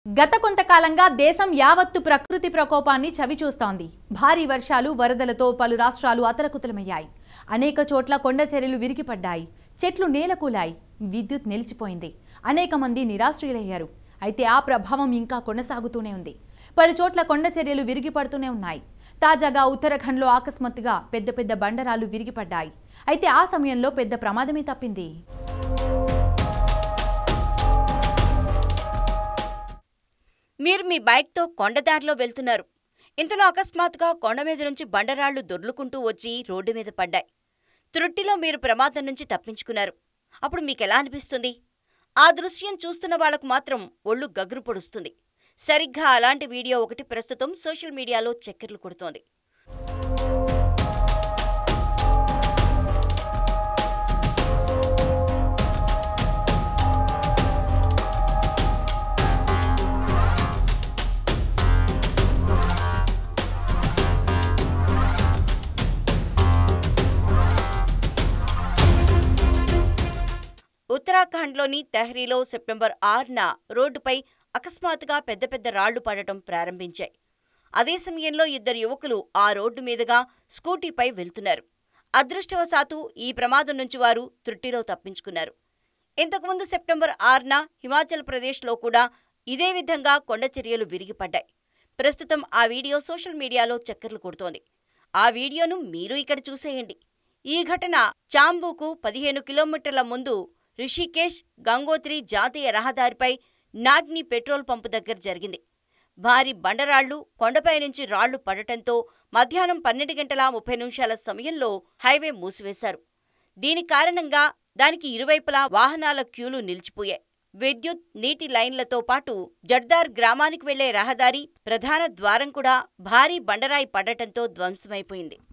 గత కొంతకాలంగా దేశం యావత్తు ప్రకృతి ప్రకోపాన్ని చవిచూస్తోంది. భారీ వర్షాలు, వరదలతో పలు రాష్ట్రాలు అతలకుతలమయ్యాయి. అనేక చోట్ల కొండ చర్యలు విరిగిపడ్డాయి. చెట్లు నేలకూలాయి. విద్యుత్ నిలిచిపోయింది. అనేక మంది నిరాశ్రయులయ్యారు. అయితే ఆ ప్రభావం ఇంకా కొనసాగుతూనే ఉంది. పలు చోట్ల కొండ చర్యలు విరిగిపడుతూనే ఉన్నాయి. తాజాగా ఉత్తరాఖండ్లో అకస్మాత్తుగా పెద్ద పెద్ద బండరాలు విరిగిపడ్డాయి. అయితే ఆ సమయంలో పెద్ద ప్రమాదమే తప్పింది. మీరు మీ బైక్తో కొండదారిలో వెళ్తున్నారు. ఇంతలో అకస్మాత్తుగా కొండ మీద నుంచి బండరాళ్లు దొర్లుకుంటూ వచ్చి రోడ్డు మీద పడ్డాయి. త్రుట్టిలో మీరు ప్రమాదం నుంచి తప్పించుకున్నారు. అప్పుడు మీకెలా అనిపిస్తుంది? ఆ దృశ్యం చూస్తున్న వాళ్లకు మాత్రం ఒళ్ళు గగురు పొడుస్తుంది. సరిగ్గా అలాంటి వీడియో ఒకటి ప్రస్తుతం సోషల్ మీడియాలో చక్కర్లు కొడుతోంది. ఉత్తరాఖండ్లోని టెహ్రీలో సెప్టెంబర్ 6న రోడ్డుపై అకస్మాత్తుగా పెద్ద పెద్ద రాళ్లు పడటం ప్రారంభించాయి. అదే సమయంలో ఇద్దరు యువకులు ఆ రోడ్డు మీదుగా స్కూటీపై వెళ్తున్నారు. అదృష్టవశాత్తు ఈ ప్రమాదం నుంచి వారు త్రుట్టిలో తప్పించుకున్నారు. ఇంతకుముందు సెప్టెంబర్ 6న హిమాచల్ ప్రదేశ్లో కూడా ఇదే విధంగా కొండచర్యలు విరిగిపడ్డాయి. ప్రస్తుతం ఆ వీడియో సోషల్ మీడియాలో చక్కర్లు కొడుతోంది. ఆ వీడియోను మీరు ఇక్కడ చూసేయండి. ఈ ఘటన చాంబూకు 15 కిలోమీటర్ల ముందు రిషికేశ్ గంగోత్రి జాతీయ రహదారిపై నాగ్ని పెట్రోల్ పంపు దగ్గర జరిగింది. భారీ బండరాళ్లు, కొండపై నుంచి రాళ్లు పడటంతో మధ్యాహ్నం 12 గంటల 30 నిమిషాల సమయంలో హైవే మూసివేశారు. దీని కారణంగా దానికి ఇరువైపులా వాహనాల క్యూలు నిలిచిపోయాయి. విద్యుత్, నీటి లైన్లతో పాటు జడ్దార్ గ్రామానికి వెళ్లే రహదారి ప్రధాన ద్వారం కూడా భారీ బండరాయి పడటంతో ధ్వంసమైపోయింది.